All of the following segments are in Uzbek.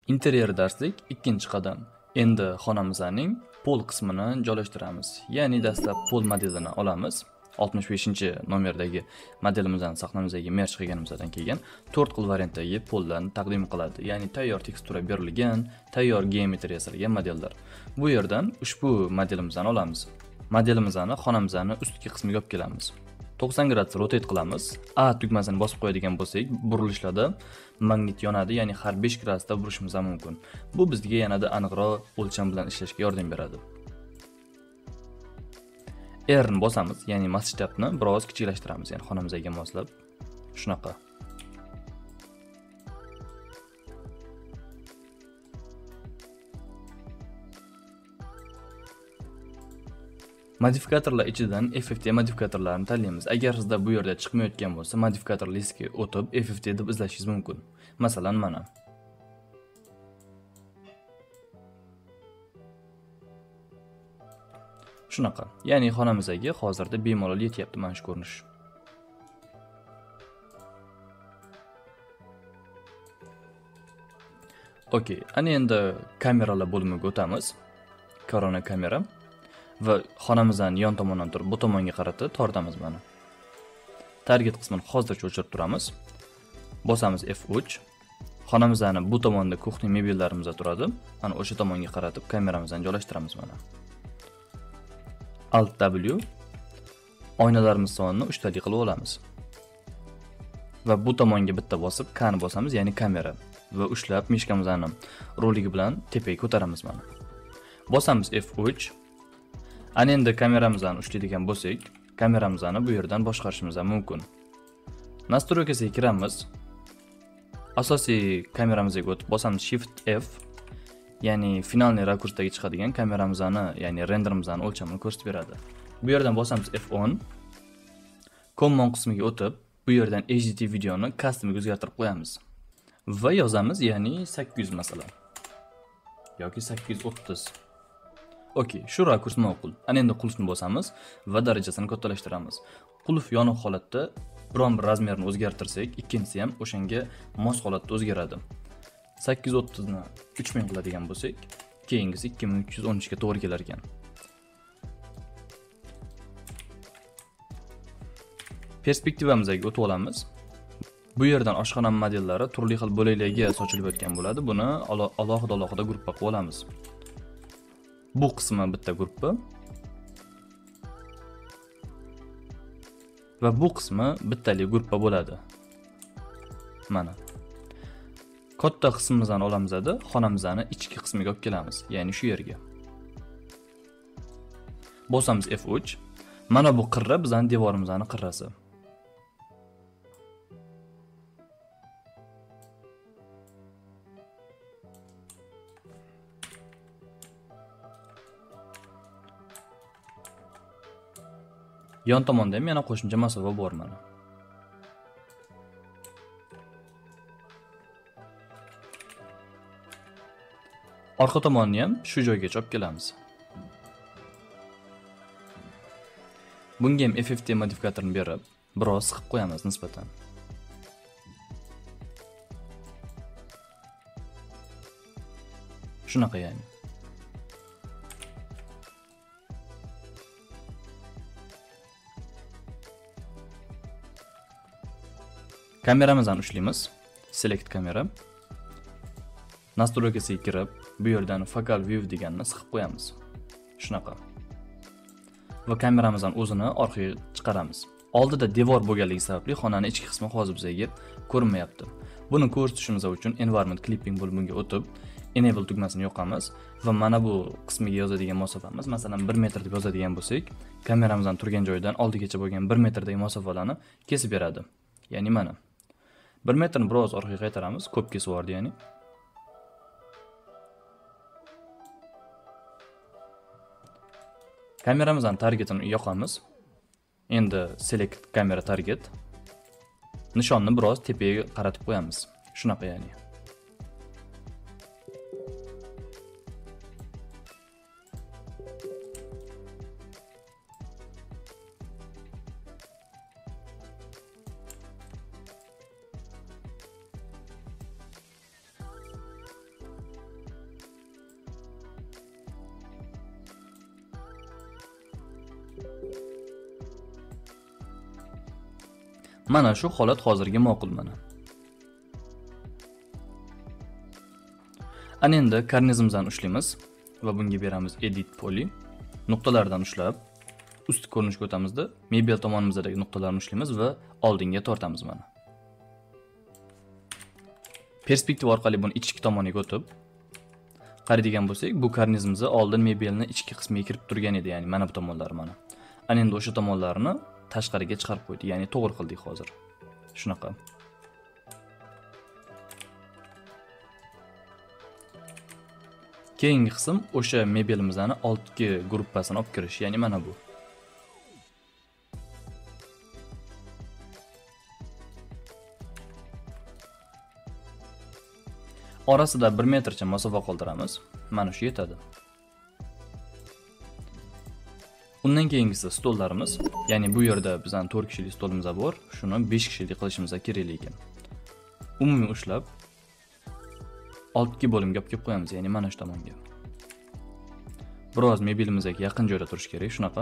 Interyer darslik ikkinchi qadam. Endi xonamizning pol qismini joylashtiramiz. Ya'ni dastlab pol modelini olamiz. 65-nomerdagi modelimizni sahnamizga merge qilganimizdan keyin 4 xil variantdagi pollarni taqdim qiladi. Ya'ni tayyor tekstura berilgan, tayyor geometriya yasalgan modellar. Bu yerdan ushbu modelimizni olamiz. Modelimizni xonamizni ustki qismiga olib kelamiz. 90 gradus rotate qilamiz. A tugmasini bosib qo'yadigan bo'lsak, burilishlarda magnit yonadi, ya'ni har 5 gradusda burishimiz mumkin. Bu bizga yanada aniqroq o'lcham bilan ishlashga yordam beradi. R ni bosamiz, ya'ni masshtabni biroz kichiklashtiramiz, ya'ni xonamizga moslab. Shunaqa. Modifikatorlar ichidan FFT modifikatorlarini tanlaymiz. Agar sizda bu yerda chiqmayotgan bo'lsa, modifikator listga o'tib FFT deb izlashingiz mumkin. Masalan, mana. Shunaqa. Ya'ni xonamizga hozirda bemalol yetyapti mana shu ko'rinish. Okey, ana endi kameralar bo'limiga o'tamiz. Korona kamera. Va xonamizning yon tomonidan turib bu tomonga qaratib tortamiz mana. Target qismini hozircha o'chirib turamiz. Bosamiz F3. Xonamizning bu tomonda kuxni mebellarimiz turadi. Ana o'sha tomonga qaratib kameramizni joylashtiramiz mana. Alt W. Oynalarimiz sonini 3 talik qilib olamiz. Va bu tomonga bitta bosib K ni bosamiz, ya'ni kamera. Va ushlab mishkamizning roligi bilan tepaga ko'taramiz mana. Bosamiz F3. Ana endi kameramizni ushlaydigan bo'lsak, kameramizni bu yerdan boshqarishimiz mumkin. Nastroykasiga kiramiz. Asosiy kameramizga o'tib bosamiz Shift F, ya'ni finalniy rakursdagi chiqadigan kameramizni, ya'ni renderimizning o'lchamini ko'rsatib beradi. Bu yerdan bosamiz F10. Common qismiga o'tib, bu yerdan HDT videoni customga o'zgartirib qo'yamiz. Va yozamiz, ya'ni 800 masalan. Yoki 830. Okey, shu rakurs ma'qul. Ana endi qulfni bosamiz va darajasini kattalashtiramiz. Qulf yoniq holatda biron bir razmerni o'zgartirsak, ikkinchisi ham o'shanga mos holatda o'zgaradi. 830 ni 3000 qiladigan bo'lsak, keyingisi 2313 ga to'g'ri kelar ekan. Perspektivamizga o'tib olamiz. Bu yerdan oshxona modellari turli xil bo'laklarga sochilib o'tgan bo'ladi. Buni alohida gruppa qilib olamiz. Bu qismi bitta gruppa va bu qismi bittali gruppa bo'ladi. Mana. Katta qismimizni olamiz-da, xonamizning ichki qismiga olib kelamiz, ya'ni shu yerga. Bosamiz F3. Mana bu qirra bizning devorimizning qirrasi. Yon tomonda ham yana qo'shimcha masofa bor mana. Orqa tomonni ham shu joygacha olib kelamiz. Bunga ham FFT modifikatorni berib, biroz siqib qo'yamiz nisbatan. Shunaqa ya'ni. Kameramizni ushlaymiz. Select kamera. Nastroykasiga kirib, bu yerdan focal view deganni siqib qo'yamiz. Shunaqa. Va kameramizning o'zini orqaga chiqaramiz. Oldida devor bo'lganligi sababli xonaning ichki qismi hozir bizga ko'rinmayapti. Buni ko'rsatishimiz uchun environment clipping bo'limiga o'tib, enable tugmasini yoqamiz va mana bu qismiga yozadigan masofamiz, masalan 1 metr deb yozadigan bo'lsak, kameramizning turgan joyidan oldigacha bo'lgan 1 metrdagi masofalarni kesib beradi. Ya'ni mana 1 metrni biroz orqaga qaytaramiz, ko'p kesib yubordi ya'ni. Kameramizning targetini yoqamiz. Endi select kamera target. Nishonni biroz tepaga qaratib qo'yamiz. Shunaqa ya'ni. Mana shu holat hozirga ma'qul mana. Ana endi karnizimizdan ushlaymiz va bunga beramiz edit poly. Nuqtalardan ushlab, ustki ko'rinishga o'tamizda, mebel tomonimizdagi nuqtalarni ushlaymiz va oldinga tortamiz mana. Perspektiva orqali buni ichki tomoniga o'tib, qaraydigan bo'lsak, bu karnizimizda oldin mebelni ichki qismiga kirib turgan edi, ya'ni mana bu tomonlari mana. Ana endi o'sha tomonlarni tashqariga chiqarib qo'ydik, ya'ni to'g'ri qildik hozir. Shunaqa. Keyingi qism o'sha mebelimizni oltki gruppasini olib kirish, ya'ni mana bu. Orasida 1 metrcha masofa qoldiramiz. Mana shu yetadi. Undan keyingisi stollarimiz, ya'ni bu yerda bizning 4 kishilik stolimiz bor, shuni 5 kishilik qilishimiz kerak ekan. Umumiy ushlab oltki bo'limga olib kelib qo'yamiz, ya'ni mana shu tomonga. Biroz mebelimizga yaqin joyda turish kerak, shunaqa.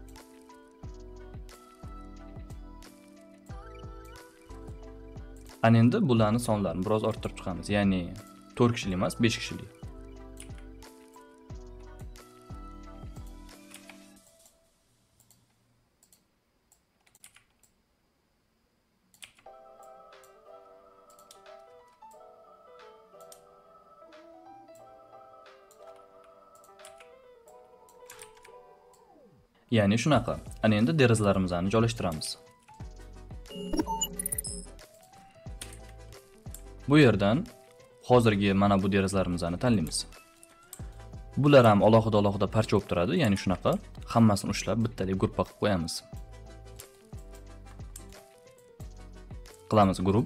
Ana endi bularni sonlarini biroz orttirib chiqamiz, ya'ni 4 kishilik emas, 5 kishilik. Ya'ni shunaqa. Ana endi derazalarimizni joylashtiramiz. Bu yerdan hozirgi mana bu derazalarimizni tanlaymiz. Bular ham alohida parcha bo'lib turadi, ya'ni shunaqa. Hammasini ushlab bittalik gruppa qilib qo'yamiz. Qilamiz grup.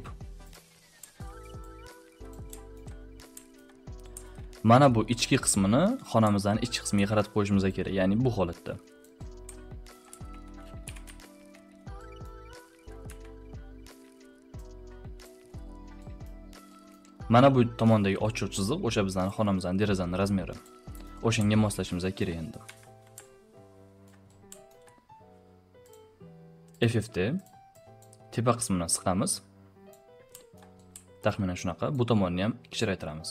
Mana bu ichki qismini xonamizning ichki qismiga qaratib qo'yishimiz kerak, ya'ni bu holatda. Mana bu tomondagi ochiq chiziq o'sha bizning xonamizning derazaning razmeri. O'shanga moslashimiz kerak endi. FFT tepa qismini siqamiz. Taxminan shunaqa. Bu tomonni ham kichraytiramiz.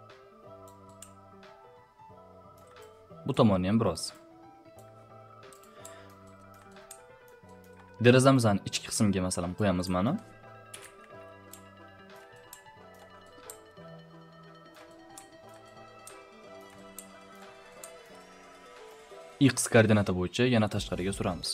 Bu tomonni ham biroz. Derazamizning ichki qismiga masalan qo'yamiz mana. X koordinata bo'yicha yana tashqariga suramiz.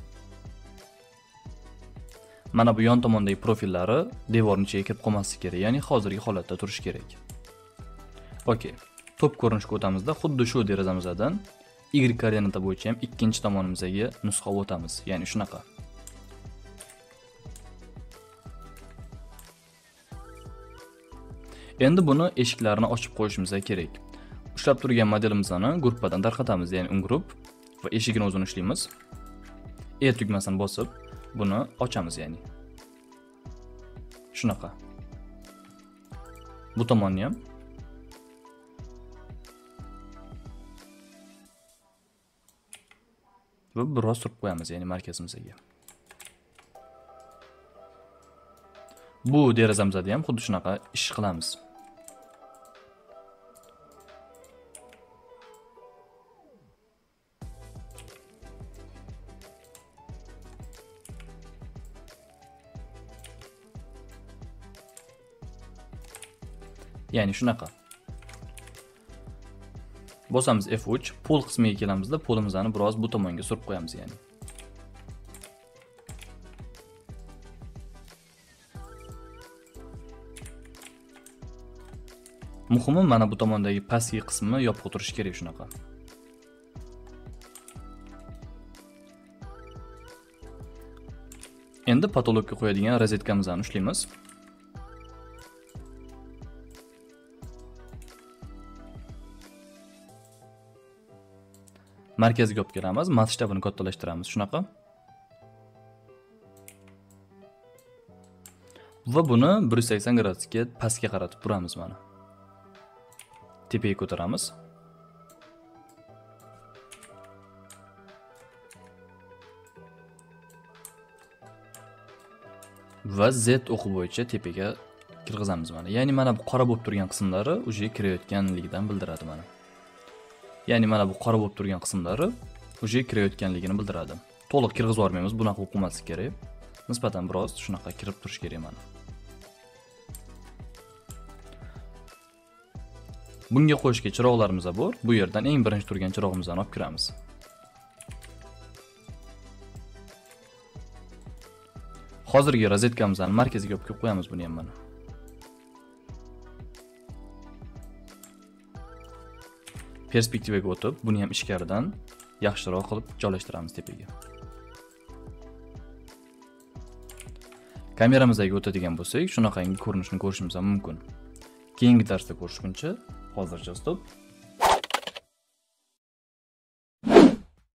Mana bu yon tomondagi profillari devorning ichiga kirib qolmasligi kerak, ya'ni hozirgi holatda turishi kerak. Okey. Top ko'rinishga o'tamizda xuddi shu derazamizdan Y koordinata bo'yicha ham ikkinchi tomonimizga nusxa o'tamiz, ya'ni shunaqa. Endi buni eshiklarini ochib qo'yishimiz kerak. Ushlab turgan modelimizni gruppadan tarqatamiz, ya'ni ungrup va eshigini o'zini ushlaymiz. E tugmasini bosib, buni ochamiz, ya'ni. Shunaqa. Bu tomonni ham va biroz surib qo'yamiz, ya'ni markazimizga. Bu derazamizda ham xuddi shunaqa ish qilamiz. Ya'ni shunaqa. Bosamiz F3, pol qismiga kelamizda, polimizni biroz bu tomonga surib qo'yamiz, ya'ni. Muhimi mana bu tomondagi pastki qismi yopiq turishi kerak, shunaqa. Endi patologga qo'yadigan rozetkamizni ushlaymiz. Markazga olib kelamiz, masshtabini kattalashtiramiz, shunaqa. Va buni 180 gradusga pastga qaratib turamiz mana. Tepaga ko'taramiz. va Z o'qi bo'yicha tepaga kirgizamiz mana. Ya'ni mana bu qora bo'lib turgan qismlari uje kirayotganligidan bildiradi mana. Ya'ni mana bu qora bo'lib turgan qismlari uje kirayotganligini bildiradi. To'liq kirgizib yormaymiz, bunaqa bo'lib qolmasligi kerak. Nisbatan biroz shunaqa kirib turish kerak mana. Bunga qo'shishga chiroqlarimiz bor. Bu yerdan eng birinchi turgan chirog'imizni olib kiramiz. Hozirgi rozetkamizni markaziga olib kelib qo'yamiz buni ham mana. Perspektivaga o'tib, buni ham ichkaridan yaxshiroq qilib joylashtiramiz tepaga. Kameramizga o'tadigan bo'lsak, shunaqangi ko'rinishni ko'rishimiz mumkin. Keyingi darsda ko'rishguncha, hozircha stop.